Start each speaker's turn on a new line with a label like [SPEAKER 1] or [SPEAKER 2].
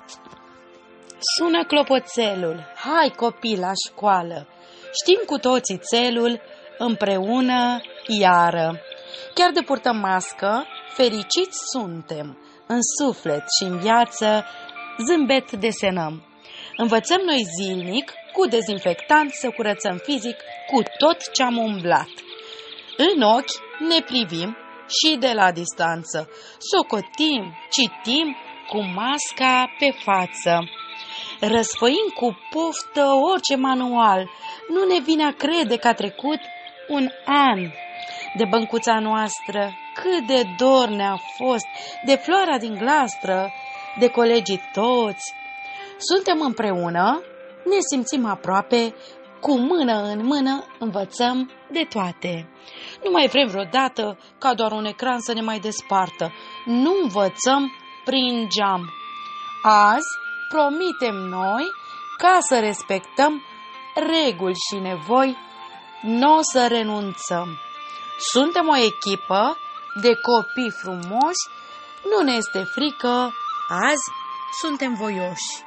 [SPEAKER 1] Sună clopoțelul, hai copii la școală, știm cu toții țelul, împreună iară. Chiar de purtăm mască, fericiți suntem, în suflet și în viață zâmbet desenăm. Învățăm noi zilnic, cu dezinfectant, să curățăm fizic cu tot ce-am umblat. În ochi ne privim și de la distanță, socotim, citim cu masca pe față. Răsfăim cu poftă orice manual, nu ne vine a crede că a trecut un an. De băncuța noastră, cât de dor ne-a fost, de floarea din glastră, de colegii toți. Suntem împreună, ne simțim aproape, cu mână în mână învățăm de toate. Nu mai vrem vreodată ca doar un ecran să ne mai despartă. Nu învățăm prin geam. Azi promitem noi, ca să respectăm reguli și nevoi, n-o să renunțăm. Suntem o echipă de copii frumoși, nu ne este frică, azi suntem voioși.